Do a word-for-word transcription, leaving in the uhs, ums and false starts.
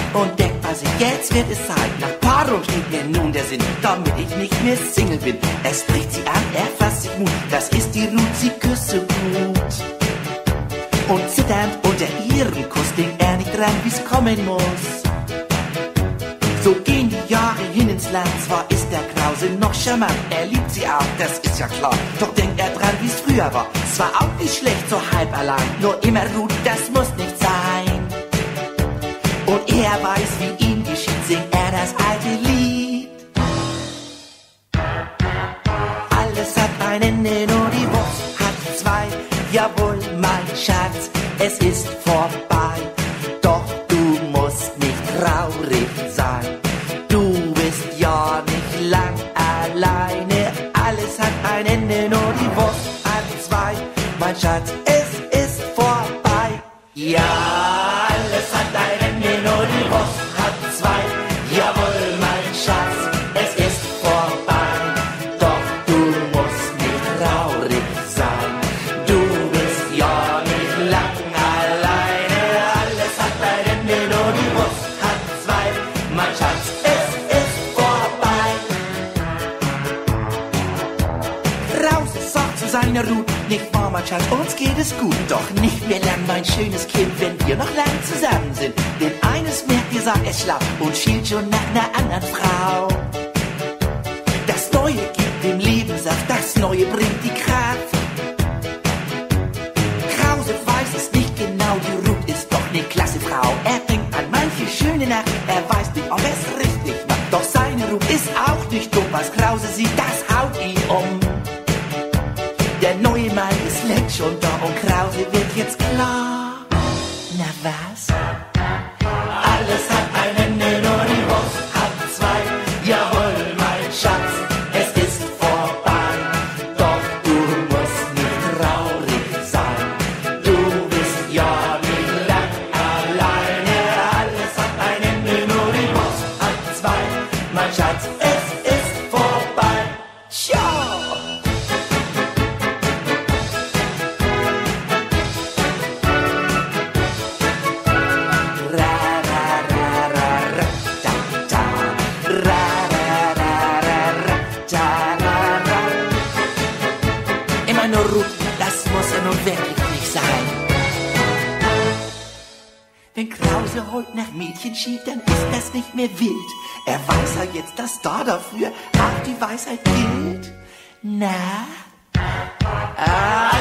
und denkt bei sich, jetzt wird es Zeit. Nach Paarung steht mir nun der Sinn, damit ich nicht mehr Single bin. Er spricht sie an, er fasst sich Mut, das ist die Ruth, sie küsse gut. Und zitternd unter ihrem Kuss denkt er nicht dran, wie's kommen muss. So gehen die Jahre hin ins Land, zwar ist der Krause noch charmant, er liebt sie auch, das ist ja klar. Doch denkt er dran, wie's früher war, es war auch nicht schlecht, so halb allein. Nur immer Ruth, das muss nicht sein. Und er weiß, wie ihm geschieht, singt er das alte Lied. Alles hat ein Ende, nur die Wurst hat zwei. Jawohl, mein Schatz, es ist vorbei. Doch du musst nicht traurig sein. Du bist ja nicht lang alleine. Alles hat ein Ende, nur die Wurst hat zwei. Mein Schatz, es ist vorbei. Ja, alles hat ein Ende, nur die Wurst hat zwei. Jawohl, mein Schatz, es ist vorbei. Doch du musst nicht traurig sein. Du bist ja nicht lang alleine. Alles hat ein Ende, nur die Wurst hat zwei. Mein Schatz, es ist vorbei. Krause sagt zu seiner Ruth, nicht wahr, mein Schatz, uns geht es gut. Doch nicht mehr lang, mein schönes Kind, wenn wir noch lang zusammen sind. Denn eines merkt ihr, sagt es schlau und schielt schon nach einer anderen Frau. Das Neue gibt dem Leben Saft, das Neue bringt die Kraft. Krause weiß es nicht genau, die Ruth ist doch ne klasse Frau. Er denkt an manche schöne Nacht, er weiß nicht, ob es richtig macht. Doch seine Ruth ist auch nicht dumm, was Krause sieht, das haut ihn um. Der neue Mann ist längst schon da und Krause wird jetzt klar. Na was? Alles hat ein Ende, nur die Wurst hat zwei. Jawohl, mein Schatz, es ist vorbei. Doch du musst nicht traurig sein. Du bist ja nicht lang alleine. Alles hat ein Ende, nur die Wurst hat zwei. Mein Schatz, es ist vorbei. Ciao! Immer nur Ruth, das muss er nun wirklich nicht sein. Wenn Krause heute nach Mädchen schielt, dann ist das nicht mehr wild. Er weiß ja jetzt, dass da dafür auch die Weisheit gilt. Na? Ah,